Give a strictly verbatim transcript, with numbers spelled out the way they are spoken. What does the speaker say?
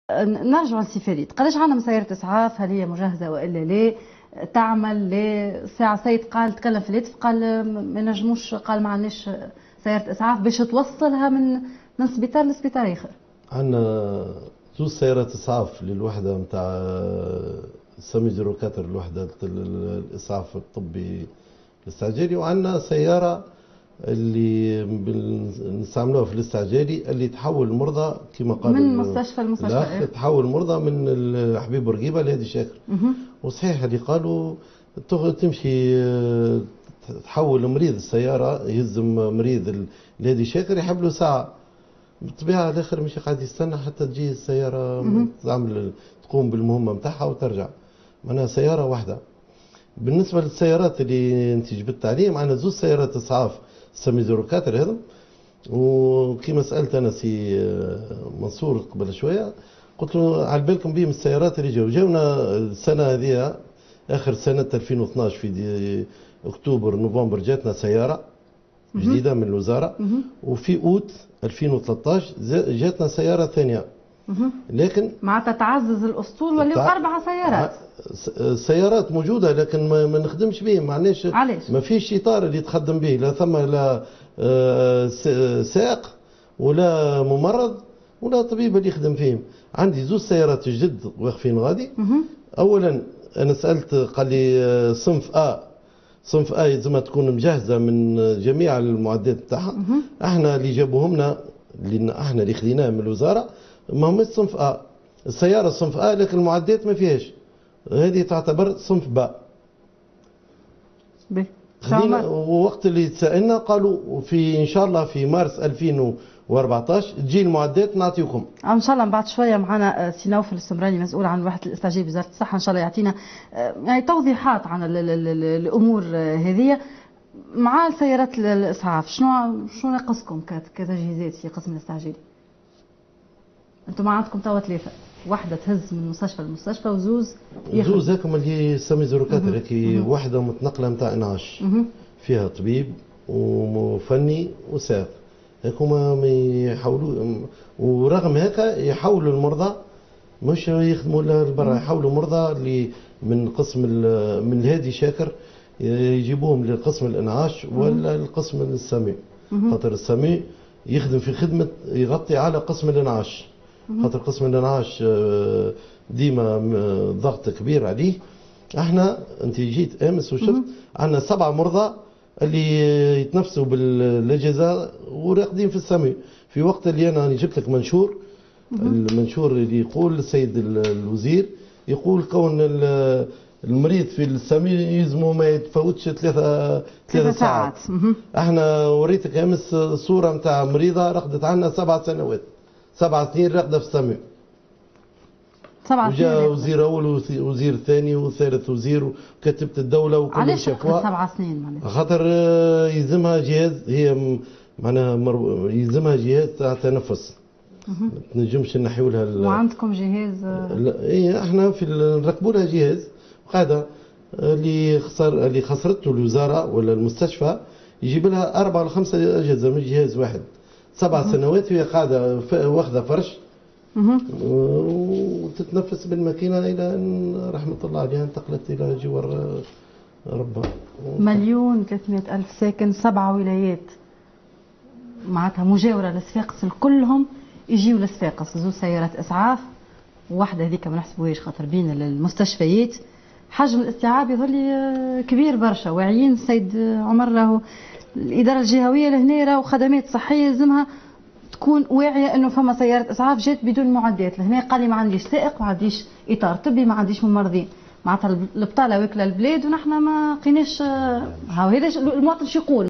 نرجع لسي فريد، قداش عندنا من سيارة اسعاف؟ هل هي مجهزه والا لا؟ تعمل لا؟ ساعه سيد قال تكلم في الهاتف قال ما نجموش، قال ما عندناش سياره اسعاف باش توصلها من من سبيطار لسبيطار اخر. عندنا زوج سيارات اسعاف للوحده نتاع سامي صفر أربعة، الوحده الاسعاف الطبي الاستعجالي، وعندنا سياره اللي نستعملوها في الاستعجالي اللي تحول المرضى كما قال من مستشفى لمستشفى. الاخ تحول المرضى من حبيب بورقيبه لهادي شاكر. وصحيح اللي قالوا تمشي تحول مريض السياره، يهزم مريض لهادي شاكر يحب له ساعه، بالطبيعه الاخر مش قاعد يستنى حتى تجي السياره تعمل تقوم بالمهمه نتاعها وترجع. معناها سياره واحده. بالنسبه للسيارات اللي انت جبت عليهم، معنا زوج سيارات اسعاف سامي صفر أربعة هذا، وكما سالت انا سي منصور قبل شويه قلت له على بالكم بهم السيارات اللي جاوا جاونا السنه هذه اخر سنه ألفين واثناش في اكتوبر نوفمبر جاتنا سياره جديده من الوزاره، وفي اوت ألفين وثلاثطاش جاتنا سياره ثانيه. لكن معناتها تعزز الاسطول ولاو اربع سيارات. سيارات موجوده لكن ما, ما نخدمش بهم، معناش علاش؟ ما فيش اطار اللي تخدم به، لا ثم لا سائق ولا ممرض ولا طبيب اللي يخدم فيهم. عندي زوج سيارات جدد واقفين غادي. اولا انا سالت قال لي صنف ا صنف ا لازمها تكون مجهزه من جميع المعدات بتاعها. احنا اللي جابوهم لنا اللي احنا اللي خذيناه من الوزاره ما همش صنف ا، السياره صنف ا لكن المعدات ما فيهاش، هذه تعتبر صنف باء. خلينا ووقت اللي تسالنا قالوا في ان شاء الله في مارس ألفين وأربعطاش تجي المعدات نعطيكم ان شاء الله. بعد شويه معنا سي نوفل السمراني مسؤول عن وحده الاستعجال بوزاره الصحه، ان شاء الله يعطينا يعني توضيحات عن الامور هذه. مع السيارات الاسعاف شنو شنو ناقصكم كتجهيزات في قسم الاستعجالي؟ انتم ما عندكم توا ثلاثه، واحده تهز من مستشفى لمستشفى وزوز زوز هاكم اللي سامي صفر أربعة هيك واحده متنقله نتاع انعاش فيها طبيب وفني وسائق، هاكم ما يحاولوا، ورغم هكا يحولوا المرضى مش يخدموا لبرا، يحولوا مرضى اللي من قسم من الهادي شاكر يجيبوهم لقسم الانعاش ولا القسم السامي، خاطر السامي يخدم في خدمه يغطي على قسم الانعاش، خاطر قسم الانعاش ديما ضغط كبير عليه. احنا انت جيت امس وشفت عندنا سبعه مرضى اللي يتنفسوا بالاجهزه وراقدين في السامي، في وقت اللي انا جبت لك منشور، المنشور اللي يقول السيد الوزير يقول كون المريض في السامي يلزمه ما يتفوتش ثلاثة ثلاثة ساعات. احنا وريتك امس صوره نتاع مريضه رقدت عندنا سبع سنوات، سبع سنين راقده في السامي. سبع سنين. وجاء وزير اول ووزير ثاني وثالث وزير وكتبت الدوله وكل شافوها. سبع سنين معناتها؟ خاطر يلزمها جهاز، هي معناها يلزمها جهاز تاع تنفس. ما تنجمش نحيوا لها. وعندكم جهاز؟ لا اي احنا في نركبوا لها جهاز قاعده اللي خسر اللي خسرته الوزاره ولا المستشفى يجيب لها اربع ولا خمسه اجهزه مش جهاز واحد. سبع سنوات هي قاعده واخذه فرش وتتنفس بالماكينه الى ان رحمه الله عليها انتقلت الى جوار ربها. مليون ثلاثمئة الف ساكن، سبع ولايات معناتها مجاوره لصفاقس، كلهم يجيو لصفاقس. زوج سيارات اسعاف وواحده هذيك ما نحسبوهاش خاطر بين المستشفيات. حجم الاستيعاب يظل لي كبير برشا. واعيين السيد عمر راهو الاداره الجهويه لهنا راهو خدمات صحيه لازمها تكون واعيه انه فما سياره اسعاف جات بدون معدات. لهنا قال لي ما عنديش سائق، ما عنديش اطار طبي، ما عنديش ممرضين، معناتها البطاله واكله البلاد ونحن ما لقيناش. هاو هذا المواطن شو يقول؟